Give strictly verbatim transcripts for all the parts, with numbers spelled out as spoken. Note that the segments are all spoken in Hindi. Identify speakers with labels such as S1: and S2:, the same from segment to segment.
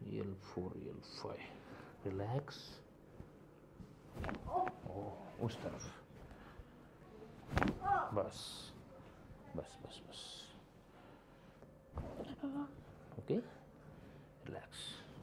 S1: L four L five relax. Oh उस तरफ, बस बस बस बस। Okay relax.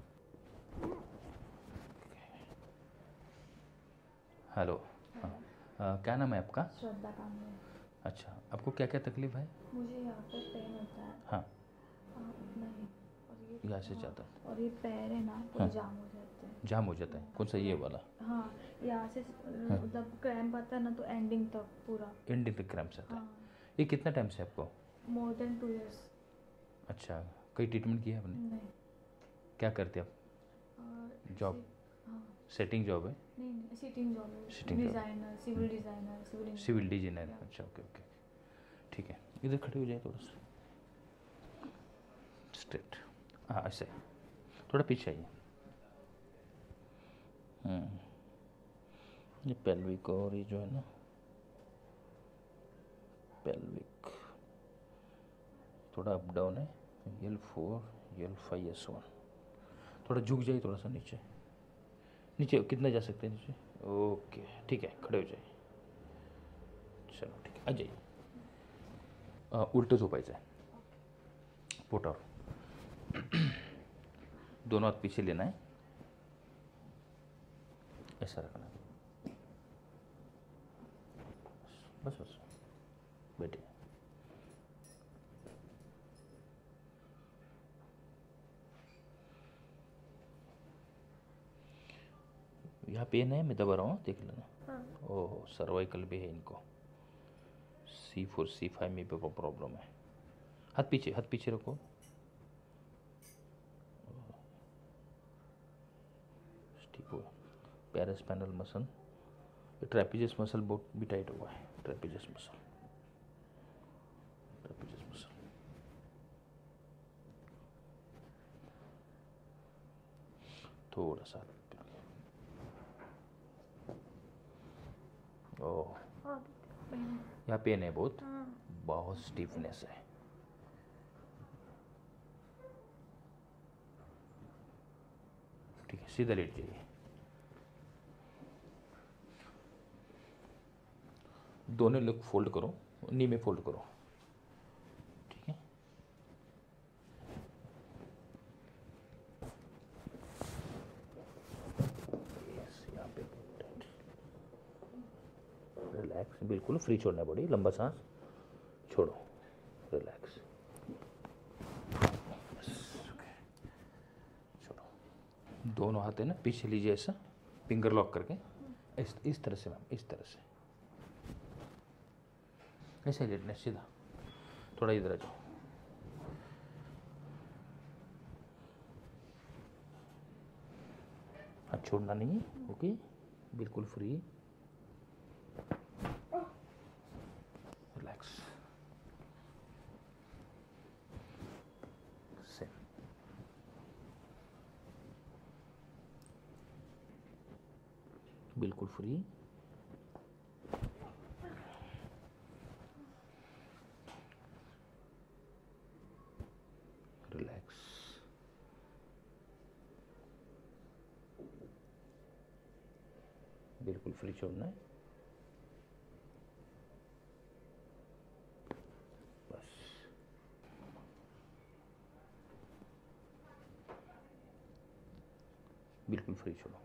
S1: हेलो, हाँ क्या नाम है आपका?
S2: श्रद्धा कामरे।
S1: अच्छा, आपको क्या क्या तकलीफ है?
S2: मुझे यहाँ पे पेन होता है।
S1: हाँ
S2: हाँ उतना ही। और ये
S1: यहाँ से
S2: हाँ,
S1: जाता है।
S2: और ये पैर है ना पूरे
S1: हाँ
S2: जाम हो जाते हैं।
S1: जाम हो जाता है, कौन सा ये वाला?
S2: हाँ यहाँ से
S1: हाँ।
S2: मतलब क्रैम्प आता है ना तो एंडिंग तक पूरा।
S1: एंडिंग तक क्रैम्प्स आता है।
S2: हाँ
S1: ये कितना टाइम से आपको?
S2: More than two years.
S1: अच्छा, कोई ट्रीटमेंट किया आपने?
S2: नहीं।
S1: क्या करते आप?
S2: और
S1: जॉब?
S2: ऐसे- हाँ
S1: सेटिंग जॉब है?
S2: नहीं नहीं सिटिंग जॉब है।
S1: Sitting job।
S2: Designer, civil designer, civil
S1: civil designer.
S2: Yeah.
S1: अच्छा ओके ओके ठीक है। इधर खड़े हो जाए थोड़ा सा स्ट्रेट। हाँ ऐसे, थोड़ा पीछे आइए। हम्म, ये पेल्विक और ये जो है ना पेल्विक थोड़ा अप डाउन है। L four L five S one. थोड़ा झुक जाइए थोड़ा सा नीचे, नीचे कितना जा सकते हैं नीचे? ओके ठीक है, खड़े हो जाइए। चलो ठीक है, आ जाइए। अ, उलटं झोपायचं आहे, पोटावर। दोनों हाथ पीछे लेना है, ऐसा रखना है। बस बस बैठिए। यहाँ पेन है, मैं दबा रहा हूँ, देख लेना।
S2: हाँ।
S1: ओह सर्वाइकल भी है इनको, सी फोर सी फाइव में भी प्रॉब्लम है। हाथ पीछे, हाथ पीछे रखो। ठीक हुआ। पैरास्पाइनल मसल, ट्रेपेजियस मसल बहुत भी टाइट हुआ है। Trapezius muscle, trapezius muscle. थोड़ा सा ओह
S2: हाँ पेन।
S1: यहाँ पेन है बहुत,
S2: हाँ
S1: बहुत स्टिफनेस है। ठीक है, सीधा लेट जाइए। दोनों लेग फोल्ड करो, नी में फोल्ड करो। ठीक है, यस यहाँ पे रिलैक्स, बिल्कुल फ्री छोड़ना बॉडी, लंबा सांस छोड़ो, रिलैक्स। छोड़ो। दोनों हाथ है ना पीछे लीजिए, ऐसा फिंगर लॉक करके, इस इस तरह से मैम, इस तरह से ऐसे लेटना सीधा। थोड़ा इधर आ जाओ। हाथ छोड़ना नहीं है, ओके, बिल्कुल फ्री, रिलैक्स। सेम, बिल्कुल फ्री, रिलैक्स। बिल्कुल फ्री छोड़ना है, बस। बिल्कुल फ्री छोड़ो,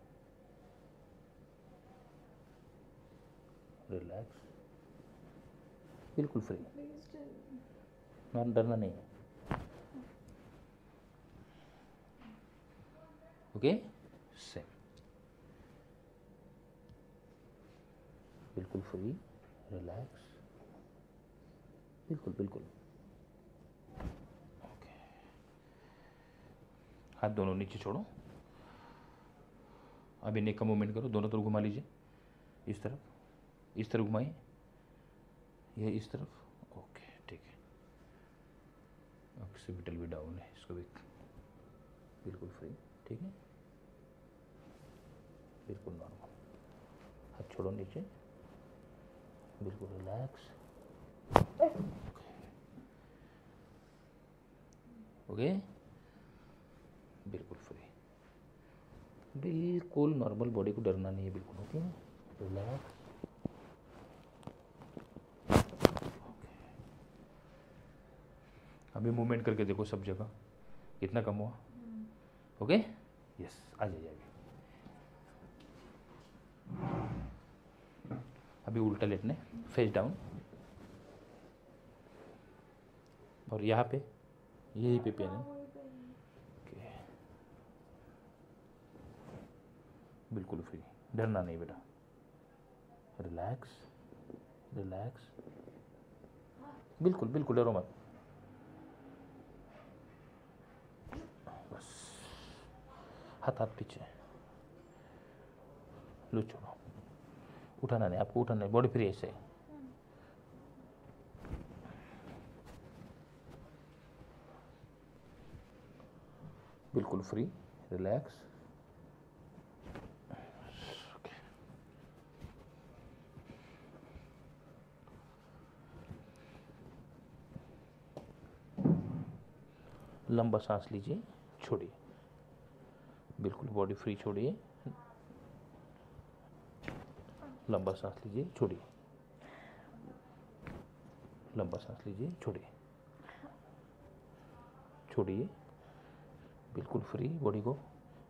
S1: रिलैक्स, बिल्कुल फ्री। ना डरना नहीं है, ओके। सेम, बिल्कुल फ्री, रिलैक्स, बिल्कुल बिल्कुल ओके। हाथ दोनों नीचे छोड़ो। अभी नेक का मूवमेंट करो, दोनों तरफ घुमा लीजिए, इस तरफ, इस तरफ घुमाइए, ये इस तरफ, ओके ठीक है। ऑक्सीपिटल भी डाउन है, इसको भी बिल्कुल फ्री, ठीक है, बिल्कुल नॉर्मल। हाथ छोड़ो नीचे, बिल्कुल रिलैक्स, ओके, बिल्कुल फ्री। बिल्कुल नॉर्मल, बॉडी को डरना नहीं है बिल्कुल। Okay, relax. अभी मूवमेंट करके देखो सब जगह कितना कम हुआ। ओके, यस, आ जाइए अभी। अभी उल्टा लेटने, फेस डाउन, और यहाँ पे यही पे पेन है। ओके, बिल्कुल फ्री, डरना नहीं बेटा। रिलैक्स, रिलैक्स, बिल्कुल बिल्कुल डरो मत। बस, हाथ हाथ पीछे, लो छोड़ो, उठाना नहीं आपको, उठाना नहीं, बॉडी फ्री ऐसे। बिल्कुल फ्री, रिलैक्स। लंबा सांस लीजिए, छोड़िए, बिल्कुल बॉडी फ्री छोड़िए। लंबा सांस लीजिए, छोड़िए, लंबा सांस लीजिए, छोड़िए, छोड़िए, बिल्कुल फ्री बॉडी को।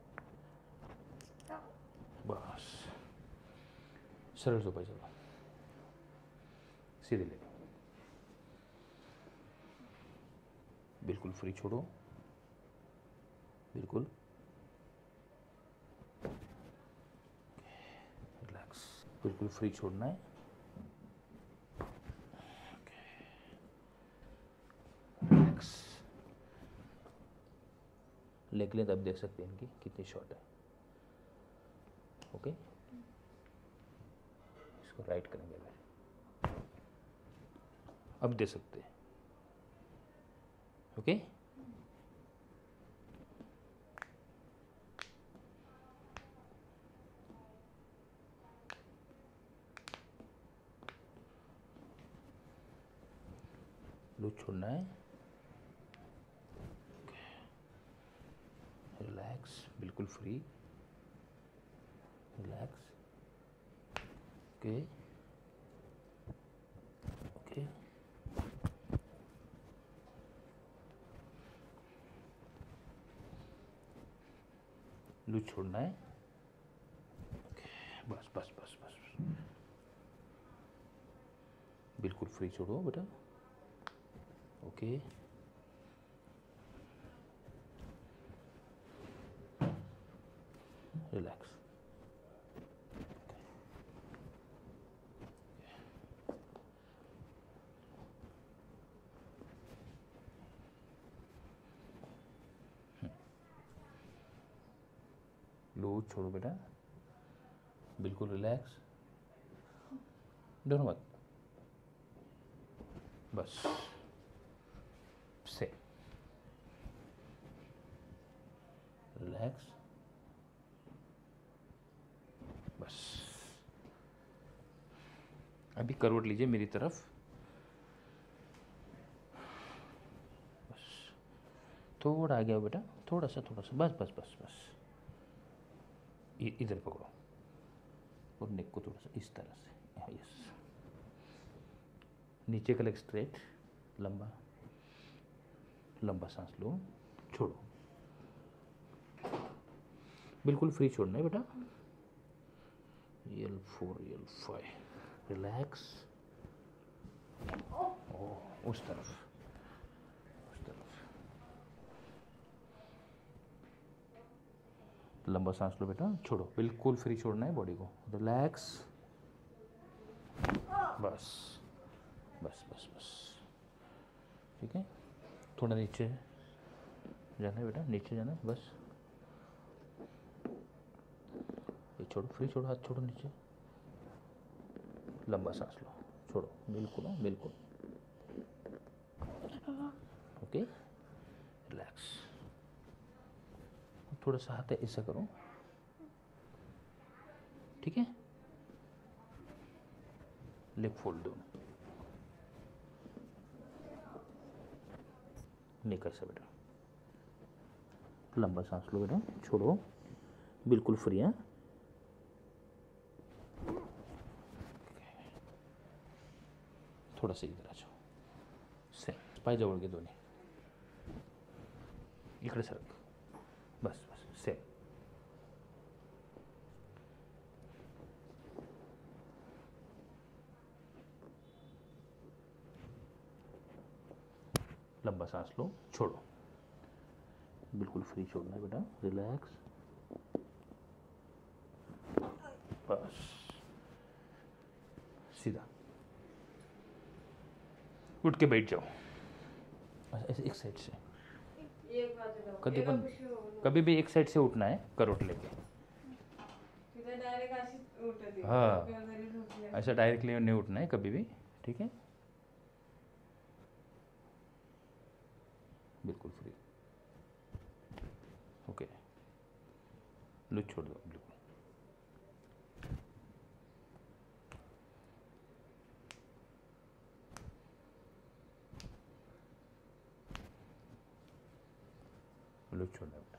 S1: बस, सरल सो पाए, चलो सीधे ले, बिल्कुल फ्री छोड़ो, बिल्कुल रिलैक्स, बिल्कुल फ्री छोड़ना है। रिलैक्स, लेग लेंथ अब देख सकते हैं इनकी कितनी शॉर्ट है। ओके, इसको राइट करेंगे अभी, अब दे सकते हैं। ओके, लूज छोड़ना है। रिलैक्स, बिल्कुल free, relax. Okay, okay, loose छोड़ना है। ओके, बस बस बस बस, बिल्कुल फ्री छोड़ो बेटा। Okay, relax. लूज छोड़ो बेटा, बिल्कुल रिलैक्स, डरो मत, बस से रिलैक्स, बस। अभी करवट लीजिए मेरी तरफ, बस थोड़ा आ गया बेटा, थोड़ा सा थोड़ा सा, बस बस बस बस। इ- इधर पकड़ो और नेक को थोड़ा सा इस तरह से, हाँ यस। नीचे का लेग स्ट्रेट, लंबा लंबा सांस लो, छोड़ो, बिल्कुल फ्री छोड़ना है बेटा। L four L five, relax. Oh, उस तरफ, उस तरफ, लंबा सांस लो बेटा, छोड़ो, बिल्कुल फ्री छोड़ना है बॉडी को, रिलैक्स। बस बस बस बस, ठीक है। थोड़ा नीचे जाना है बेटा, नीचे जाना है बस। ये छोड़ो, फ्री छोड़ो, हाथ छोड़ो नीचे, लंबा सांस लो, छोड़ो, बिल्कुल हो, बिल्कुल। Okay, relax. थोड़ा सा हाथ ऐसा करो, ठीक है। लेग फोल्ड दो, नहीं कर सा बेटा, लंबा सांस लो बेटा, छोड़ो, बिल्कुल फ्री है। थोड़ा सा इधर आ जाओ, सेम पाय जवळ घे दोन्ही, इकडे सरक, बस बस सेम। लंबा सांस लो, छोड़ो, बिल्कुल फ्री छोड़ना है बेटा, रिलैक्स, बस सीधा। उठ के बैठ जाओ, ऐसे एक साइड से, कभी पण कभी भी एक साइड से उठना है, करोट लेके। हाँ, ऐसा डायरेक्टली नहीं उठना है कभी भी, ठीक है? बिल्कुल फ्री, ओके, लूज छोड़ दो बिल्कुल। लूज छोड़ना बेटा,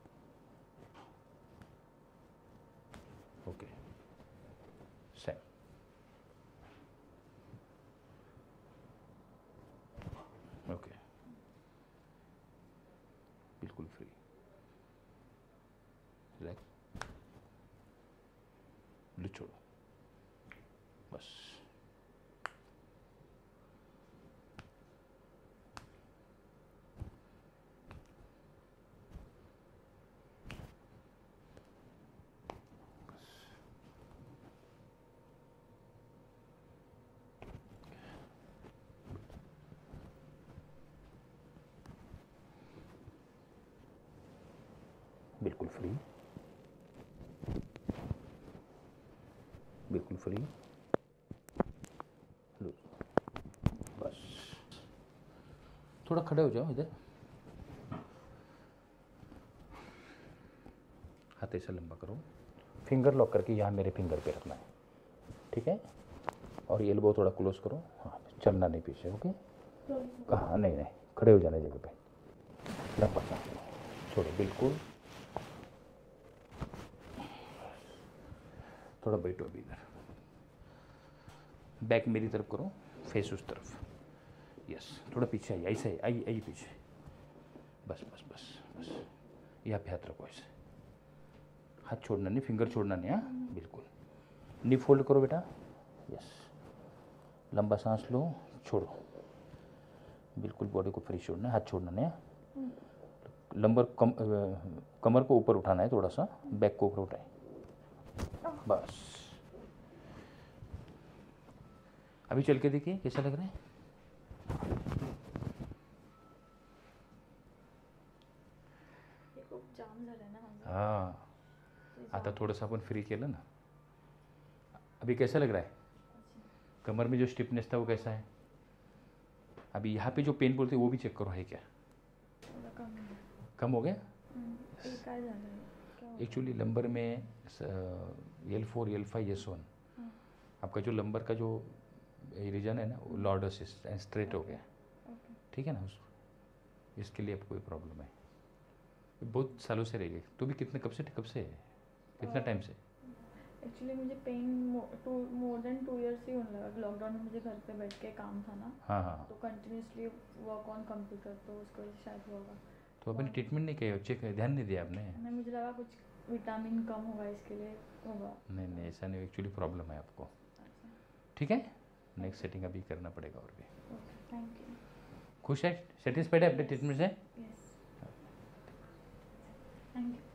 S1: ओके, सेम, ओके, बिल्कुल फ्री, रिलैक्स, लूज छोड़ो, बस, बिल्कुल फ्री, बिल्कुल फ्री, लूज, बस। थोड़ा खड़े हो जाओ इधर, हाथ ऐसा लंबा करो, फिंगर लॉक करके यहाँ मेरे फिंगर पे रखना है, ठीक है? और ये एल्बो थोड़ा क्लोज करो, हाँ, चलना नहीं पीछे, ओके? कहाँ, नहीं नहीं, खड़े हो जाने जगह पे, लंबा सांस लो, छोड़ो बिल्कुल, थोड़ा बैठो अभी इधर, बैक मेरी तरफ करो, फेस उस तरफ, यस, थोड़ा पीछे आइए, ऐसे आइए आइए पीछे, बस बस बस बस, यहाँ पे हाथ रखो ऐसे, हाथ छोड़ना नहीं, फिंगर छोड़ना नहीं, हाँ बिल्कुल, नी फोल्ड करो बेटा, यस, लंबा सांस लो, छोड़ो, बिल्कुल बॉडी को फ्री छोड़ना है, हाथ छोड़ना नहीं, हाँ, लंबर कम कमर को ऊपर उठाना है, थोड़ा सा बैक को ऊपर उठाए, बस। अभी चल के देखिए कैसा लग रहा है?
S2: खूप जाम झालं ना माझं.
S1: हाँ, आता थोडंसं आपण फ्री केलं ना, अभी कैसा लग रहा है? कमर में जो स्टिफनेस था वो कैसा है? अभी यहाँ पे जो पेन बोलते हैं वो भी चेक करो, है क्या?
S2: थोड़ा कम है.
S1: कम हो गया?
S2: ते काय झालं आहे? क्या होतं?
S1: एक्चुअली लंबर में L four L five S one
S2: हाँ,
S1: आपका जो लंबर का जो रीजन है ना वो लॉर्डोसिस स्ट्रेट हो गया,
S2: ओके.
S1: ठीक है ना? उसको इसके लिए आपको कोई प्रॉब्लम है, बहुत सालों से रह गई। तो भी कितने कब से कब से है, कितना टाइम से?
S2: एक्चुअली मुझे pain to more than two years ही होने लगा. लॉकडाउन में मुझे घर पे बैठ के काम था ना,
S1: हाँ हाँ,
S2: तो कंटिन्यूसली वर्क ऑन कंप्यूटर, तो उसको वजह से शायद होगा.
S1: तो आपने ट्रीटमेंट नहीं किया, चेक ध्यान नहीं दिया आपने?
S2: नहीं, मुझे लगा कुछ विटामिन कम होगा इसके लिए होगा.
S1: नहीं नहीं, ऐसा नहीं, एक्चुअली प्रॉब्लम है आपको,
S2: अच्छा,
S1: ठीक है? नेक्स्ट सेटिंग अभी करना पड़ेगा और भी।
S2: Okay, thank you.
S1: खुश है, सेटिस्फाइड है अपने ट्रीटमेंट से?
S2: Yes, thank you.